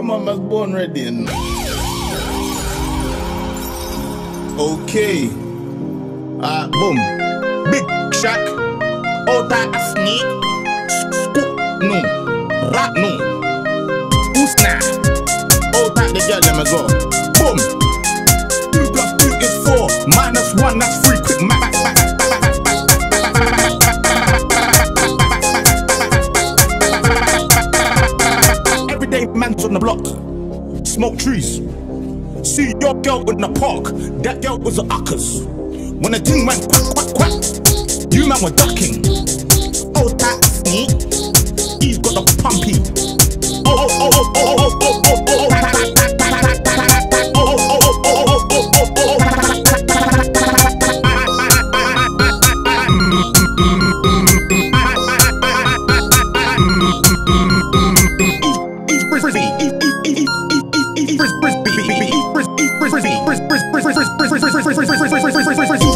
Come on, man's born ready. Okay. Boom. Big Shaq. Old Sneak. Scoop. No. Rat no. Usna. Old the girl, let me go. Boom. 2 + 2 is 4. -1, that's 3. Quick. Everyday man's on the block. Smoke trees. See your girl in the park. That girl was a uckers. When the thing went quack, quack, quack, you man were ducking. Oh, that sneak. He's got the pumpy. Oh, oh, oh, oh, oh, oh, oh, oh, oh. Frisbee.